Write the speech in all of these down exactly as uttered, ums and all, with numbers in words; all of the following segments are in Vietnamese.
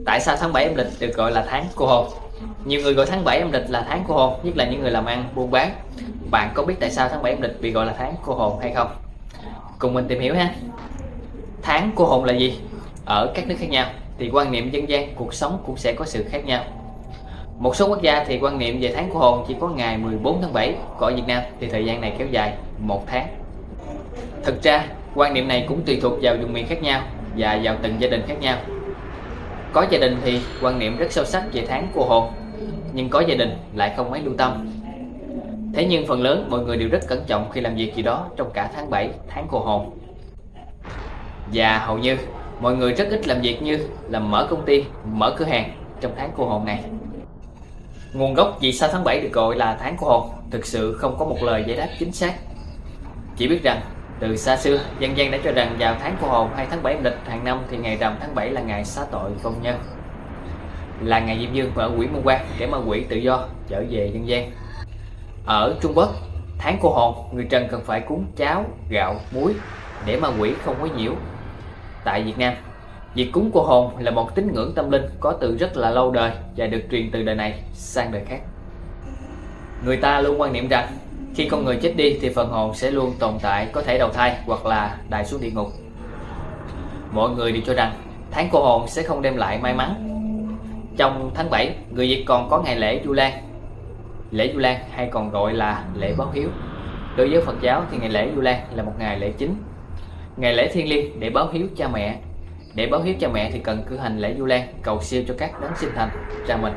Tại sao tháng bảy âm lịch được gọi là tháng cô hồn? Nhiều người gọi tháng bảy âm lịch là tháng cô hồn, nhất là những người làm ăn, buôn bán. Bạn có biết tại sao tháng bảy âm lịch bị gọi là tháng cô hồn hay không? Cùng mình tìm hiểu ha. Tháng cô hồn là gì? Ở các nước khác nhau thì quan niệm dân gian, cuộc sống cũng sẽ có sự khác nhau. Một số quốc gia thì quan niệm về tháng cô hồn chỉ có ngày mười bốn tháng bảy, còn ở Việt Nam thì thời gian này kéo dài một tháng. Thực ra, quan niệm này cũng tùy thuộc vào vùng miền khác nhau và vào từng gia đình khác nhau. Có gia đình thì quan niệm rất sâu sắc về tháng cô hồn, nhưng có gia đình lại không mấy lưu tâm. Thế nhưng phần lớn mọi người đều rất cẩn trọng khi làm việc gì đó trong cả tháng bảy, tháng cô hồn. Và hầu như mọi người rất ít làm việc như làm mở công ty, mở cửa hàng trong tháng cô hồn này. Nguồn gốc vì sao tháng bảy được gọi là tháng cô hồn thực sự không có một lời giải đáp chính xác. Chỉ biết rằng từ xa xưa dân gian đã cho rằng vào tháng cô hồn hay tháng bảy âm lịch hàng năm thì ngày rằm tháng bảy là ngày xá tội vong nhân, là ngày Diêm Dương mở quỷ môn quan để ma quỷ tự do trở về nhân gian. Ở Trung Quốc, tháng cô hồn người trần cần phải cúng cháo, gạo, muối để ma quỷ không quấy nhiễu. Tại Việt Nam, việc cúng cô hồn là một tín ngưỡng tâm linh có từ rất là lâu đời và được truyền từ đời này sang đời khác. Người ta luôn quan niệm rằng khi con người chết đi thì phần hồn sẽ luôn tồn tại, có thể đầu thai hoặc là đày xuống địa ngục. Mọi người đều cho rằng tháng cô hồn sẽ không đem lại may mắn. Trong tháng bảy, người Việt còn có ngày lễ Vu Lan. Lễ Vu Lan hay còn gọi là lễ báo hiếu. Đối với Phật giáo thì ngày lễ Vu Lan là một ngày lễ chính, ngày lễ thiêng liêng để báo hiếu cha mẹ. Để báo hiếu cha mẹ thì cần cử hành lễ Vu Lan cầu siêu cho các đấng sinh thành cha mình.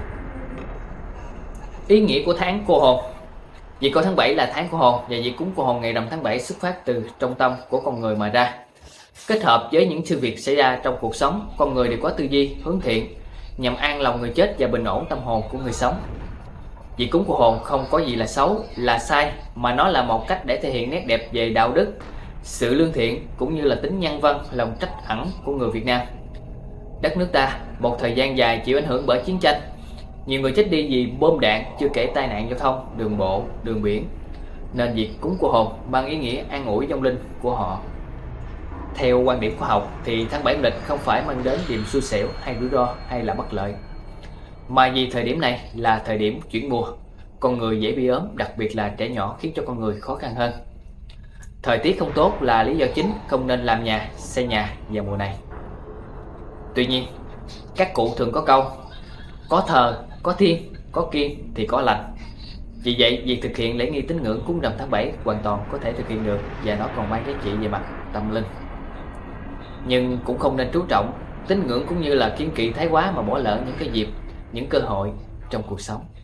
Ý nghĩa của tháng cô hồn. Việc coi tháng bảy là tháng cô hồn và việc cúng cô hồn ngày rằm tháng bảy xuất phát từ trong tâm của con người mà ra. Kết hợp với những sự việc xảy ra trong cuộc sống, con người đều có tư duy hướng thiện nhằm an lòng người chết và bình ổn tâm hồn của người sống. Việc cúng cô hồn không có gì là xấu, là sai, mà nó là một cách để thể hiện nét đẹp về đạo đức, sự lương thiện cũng như là tính nhân văn, lòng trách ẩn của người Việt Nam. Đất nước ta một thời gian dài chịu ảnh hưởng bởi chiến tranh, nhiều người chết đi vì bom đạn, chưa kể tai nạn giao thông, đường bộ, đường biển, nên việc cúng cô hồn mang ý nghĩa an ủi vong linh của họ. Theo quan điểm khoa học thì tháng bảy âm lịch không phải mang đến niềm xui xẻo hay rủi ro hay là bất lợi, mà vì thời điểm này là thời điểm chuyển mùa, con người dễ bị ốm, đặc biệt là trẻ nhỏ, khiến cho con người khó khăn hơn. Thời tiết không tốt là lý do chính không nên làm nhà, xây nhà vào mùa này. Tuy nhiên, các cụ thường có câu có thờ, có thiên, có kiêng thì có lành. Vì vậy, việc thực hiện lễ nghi tín ngưỡng cúng rằm tháng bảy hoàn toàn có thể thực hiện được và nó còn mang giá trị về mặt tâm linh. Nhưng cũng không nên chú trọng tín ngưỡng cũng như là kiêng kỵ thái quá mà bỏ lỡ những cái dịp, những cơ hội trong cuộc sống.